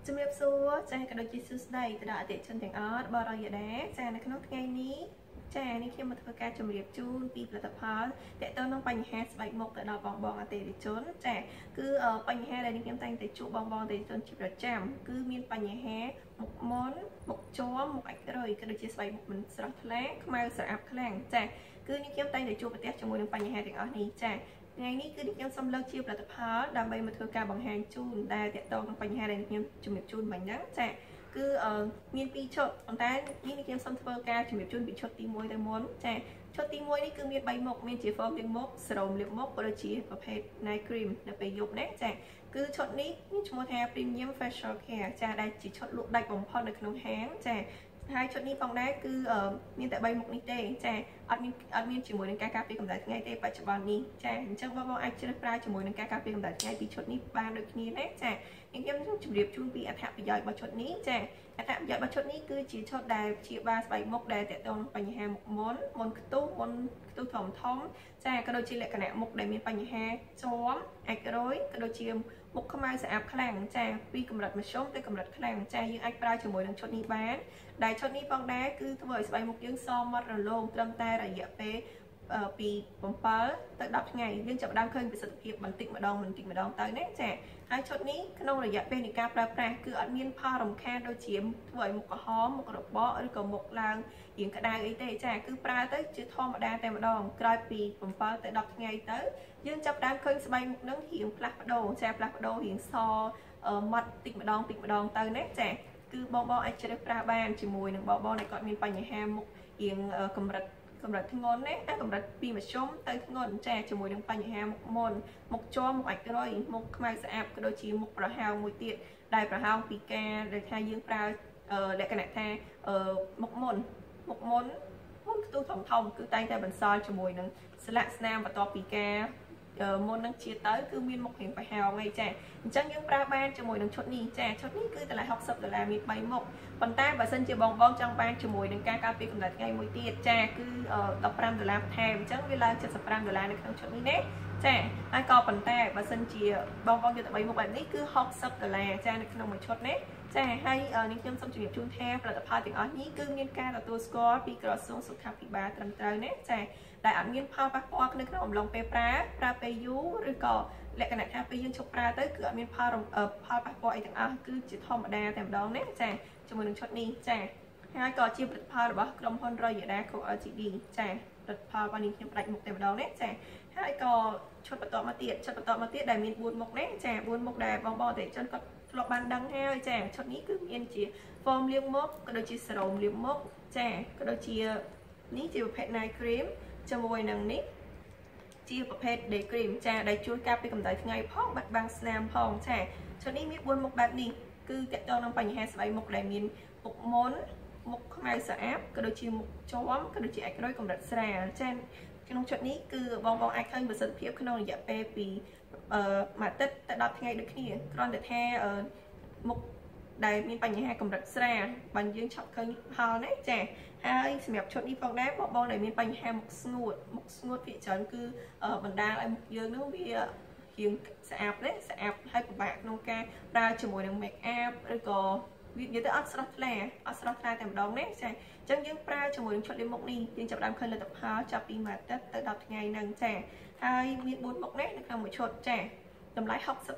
ជំរាបសួរចា៎ក៏ដូចជាសួស្តីទៅដល់អតិថិជនទាំងអស់បងប្អូនយាដាចា៎នៅក្នុងថ្ងៃនេះចា៎នេះខ្ញុំមកធ្វើការជម្រាបជូនពីផលិតផលទាក់ទងនឹងបញ្ហាស្បែកមុខទៅដល់បងអតិថិជនចា៎គឺបញ្ហាដែលខ្ញុំតែងតែជួបបងអតិថិជនជាប្រចាំគឺមានបញ្ហាមុខមន់មុខជាប់មុខអាចរុយក៏ដូចជាស្បែកមុខមិនស្រស់ថ្លាខ្មៅស្រអាប់ខ្លាំងចា៎គឺនេះខ្ញុំតែងតែជួបប្រទះជាមួយនឹងបញ្ហាទាំងអស់នេះចា៎ថ្ងៃនេះគឺខ្ញុំសូមលើកជាផលិតផលដើម្បីមកធ្វើការបង្ហាញជូនដែលតកតងនឹងបញ្ហាដែលខ្ញុំជំរាបជូនមិញហ្នឹងចាគឺមាន2ឈុតប៉ុន្តែនេះខ្ញុំសូមធ្វើការជំរាបជូនពីឈុតទី1ទៅមុនចាឈុតទី1នេះគឺមាន3មុខមានជា foam លាបមុខ serum លាបមុខក៏ដូចជាប្រភេទ night cream នៅពេលយប់ណាចាគឺឈុតនេះមានឈ្មោះថា premium facial care ចាដែលជាឈុតលក់ដាច់បំផុតនៅក្នុងហាងចាហើយឈុតនេះផងដែរគឺមានតែ3មុខនេះទេចាអត់មានជាមួយនឹងការការពារកម្ដៅថ្ងៃទេបច្ចុប្បន្ននេះចាអញ្ចឹងបងអាចជ្រើសប្រើជាមួយនឹងការការពារកម្ដៅថ្ងៃពីឈុតនេះបានដូចគ្នាណាចាខ្ញុំជម្រាបជូនពីអត្ថប្រយោជន៍របស់ឈុតនេះចាអត្ថប្រយោជន៍របស់ឈុតនេះគឺជាឈុតដែលព្យាបាលស្បែកមុខដែលទាក់ទងនឹងបញ្ហាមុខមុនខ្ទុះធំចាក៏ដូចជាលក្ខណៈមុខដែលមានបញ្ហាជាប់អាចរុយក៏ដូចជាមុខខ្មៅស្អាប់ខ្លាំងចាពីកម្រិតមធ្យមទៅកម្រិតខ្លាំងចាយើងអាចប្រើជាមួយនឹងឈុតនេះបានដែលឈុតនេះផងដែរគឺធ្វើឲ្យស្បែកមុខយើងសមមាត់រលោងត្រឹមតែរយៈពេលពី7ទៅ10ថ្ងៃយើងចាប់ផ្ដើមឃើញប្រសិទ្ធភាពបន្តិចម្ដងទៅណាចាហើយឈុតនេះក្នុងរយៈពេលនៃការប្រើប្រាស់គឺអត់មានផលរំខានដូចជាធ្វើឲ្យមុខក្រហមមុខរបកឬក៏មុខឡើងរៀងក្តៅអីទេចាគឺប្រើទៅជាធម្មតាតែម្ដងក្រោយពី7ទៅ10ថ្ងៃទៅយើងចាប់ផ្ដើមឃើញស្បែកមុខនឹងរៀងផ្លាស់ប្ដូរចាផ្លាស់ប្ដូររៀងសមាត់តិចម្ដងទៅណាចាគឺបងអាចជ្រើសប្រើបានជាមួយនឹងបងដែលគាត់មានបញ្ហាមុខរៀងកម្រិតធ្ងន់ណាកម្រិតពីមធ្យមទៅធ្ងន់ចាជាមួយនឹងបញ្ហាមុខមុនមុខជាប់មុខអាចរុយមុខខ្មៅស្អាប់ក៏ដូចជាមុខប្រហោងមួយទៀតដែលប្រហោងពីការដែលថាយើងប្រើលក្ខណៈថាមុខមុនខ្ទុះធំគឺតែងតែបន្សល់ជាមួយនឹងស្លាកស្នាមបន្ទាប់ពីការមុននឹងជាទៅគឺមានមុខរៀងប្រហោងអីចាអញ្ចឹងយើងប្រើបានជាមួយនឹងឈុតនេះចាឈុតនេះគឺតម្លៃ$60មាន3មុខប៉ុន្តែបើសិនជាបងចង់បានជាមួយនឹងការការពារកម្ដៅថ្ងៃមួយទៀតចាគឺ$15បន្ថែមអញ្ចឹងវាឡើង$75នៅក្នុងឈុតនេះណាចាហើយក៏ប៉ុន្តែបើសិនជាបងយកតែ3មុខបែបនេះគឺ$60ចានៅក្នុងមួយឈុតណាចាហើយនេះខ្ញុំសូមជម្រាបជូនថាផលិតផលទាំងអស់នេះគឺមានការទទួលស្គាល់ពីក្រសួងសុខាភិបាលត្រឹមត្រូវណាចាដែលអត់មានផលប៉ះពាល់នៅក្នុងអំឡុងពេលប្រើពេលយូរឬក៏លក្ខណៈថាពេលយើងឈប់ប្រើទៅគឺអត់មានផលប៉ះពាល់អីទាំងអស់គឺជាធម្មតាតែម្ដងណាចាជាមួយនឹងឈុតនេះចាហើយក៏ជាផលិតផលរបស់ក្រុមហ៊ុន Royal Co Ltd ចាផលិតផលរបស់នេះខ្ញុំផ្ដាច់មុខតែម្ដងណាចាហើយក៏ឈុតបន្តមកទៀតដែលមាន4មុខណាចា4មុខដែលបងអតិថិជនគាត់ធ្លាប់បានដឹងហើយចាឈុតនេះគឺមានជា foam លាបមុខក៏ដូចជា serum លាបមុខចាក៏ដូចជានេះជាប្រភេទ night cream ជាមួយនឹងនេះជាប្រភេទ day cream ចាដែលជួយការពារកម្ដៅថ្ងៃផងបាត់បង់ស្នាមផងចាឈុតនេះមាន4មុខបែបនេះគឺតកតងនឹងបញ្ហាស្បែកមុខដែលមានមុខមុនមុខខ្មៅស្អាប់ក៏ដូចជាមុខជាប់ក៏ដូចជាអាចរុយកម្រិតស្រាលចាក្នុងឈុតនេះគឺបងអាចឃើញប្រសិទ្ធភាពក្នុងរយៈពេលពីមួយអាទិត្យទៅ10ថ្ងៃដូចគ្នាគ្រាន់តែថាមុខដែលមានបញ្ហាកម្រិតស្រាលបើយើងឆប់ឃើញផលណាចាហើយសម្រាប់ឈុតនេះផងដែរបងដែលមានបញ្ហាមុខស្ងួតភាគច្រើនគឺបណ្ដាលឲ្យមុខយើងនោះវារៀងស្អាប់ណាស្អាប់ហើយពិបាកក្នុងការប្រើជាមួយនឹង make up ឬក៏វានិយាយទៅអត់ស្រស់ថ្លាតែម្ដងណាចាអញ្ចឹងយើងប្រើជាមួយនឹងឈុតលាបមុខនេះយើងចាប់ផ្ដើមឃើញលទ្ធផលចាប់ពីមួយអាទិត្យទៅ10ថ្ងៃហ្នឹងចាហើយមាន4មុខណានៅក្នុងមួយឈុតចាតម្លៃ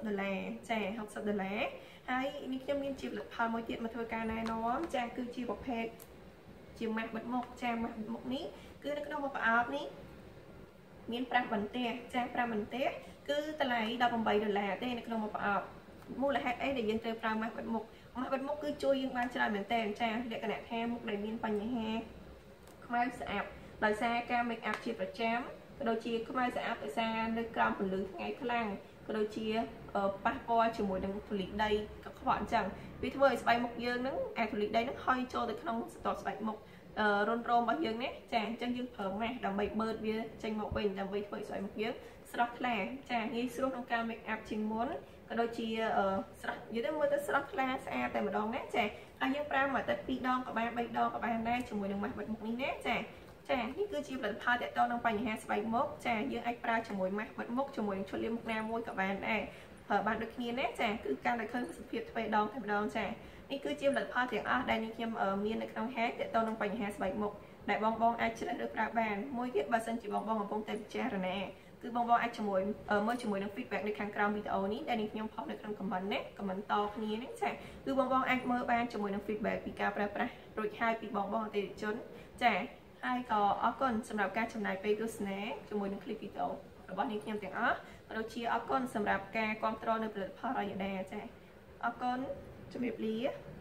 $60ចា$60ហើយនេះខ្ញុំមានជាផលិតផលមួយទៀតមកធ្វើការណែនាំចាគឺជាប្រភេទជាម៉ាស់បិទមុខចាម៉ាស់បិទមុខនេះគឺនៅក្នុងមួយប្រអប់នេះមាន5បន្ទះចា5បន្ទះគឺតម្លៃ$18ទេនៅក្នុងមួយប្រអប់មូលហេតុអីដែលយើងត្រូវប្រើម៉ាស់បិទមុខគឺជួយយើងបានច្រើនមែនតើចាលក្ខណៈថាមុខដែលមានបញ្ហាខ្មៅស្អាប់ដោយសារការ make up ជាប្រចាំក៏ដូចជាខ្មៅស្អាប់ដោយសារនៅក្រោមពន្លឺថ្ងៃខ្លាំងក៏ដូចជាប៉ះពាល់ជាមួយនឹងធូលីដីកខ្វក់អញ្ចឹងវាធ្វើឲ្យស្បែកមុខយើងហ្នឹងអាធូលីដីហ្នឹងហុយចូលទៅក្នុងស្រទាប់ស្បែកមុខរុនរោមរបស់យើងណាចាអញ្ចឹងយើងប្រើម៉ាស់ដើម្បីបឺតវាចេញមកវិញដើម្បីធ្វើឲ្យស្បែកមុខយើងស្រស់ថ្លាចាងាយស្រួលក្នុងការ make up ជាងមុនក៏ដូចជាស្រស់និយាយទៅមើលទៅស្រស់ថ្លាស្អាតតែម្ដងណាចាហើយយើងប្រើមួយអាទិត្យ2ដងក៏បាន3ដងក៏បានដែរជាមួយនឹងម៉ាស់បិទមុខនេះណាចានេះគឺជាផលិតផលទាក់ទងនឹងបញ្ហាស្បែកមុខចាយើងអាចប្រើជាមួយម៉ាស់បិទមុខជាមួយនឹងឈុតលាបមុខណាមួយក៏បានដែរប្រើបានដូចគ្នាណាចាគឺការដែលឃើញសុខភាពទ្វេដងតែម្ដងចានេះគឺជាផលិតផលទាំងអស់ដែលនេះខ្ញុំមាននៅក្នុងហាងទាក់ទងនឹងបញ្ហាស្បែកមុខដែលបងអាចជ្រើសរើសប្រើបានមួយទៀតបើសិនជាបងកំពុងតែពិចារណាគឺបងអាចមើលជាមួយនឹង feedback នៅខាងក្រោមវីដេអូនេះដែលនេះខ្ញុំផុសនៅក្នុង comment ណា comment តគ្នានេះចាគឺបងអាចមើលបានជាមួយនឹង feedback ពីការប្រើប្រាស់រួចហើយពីបងអតិថិជនចាហើយក៏អរគុណសម្រាប់ការចំណាយពេលទស្សនាជាមួយនឹង clip វីដេអូរបស់នេះខ្ញុំទាំងអស់ក៏ដូចជាអរគុណសម្រាប់ការគាំទ្រនៅផលិតផល Royal ចាអរគុណជម្រាបលា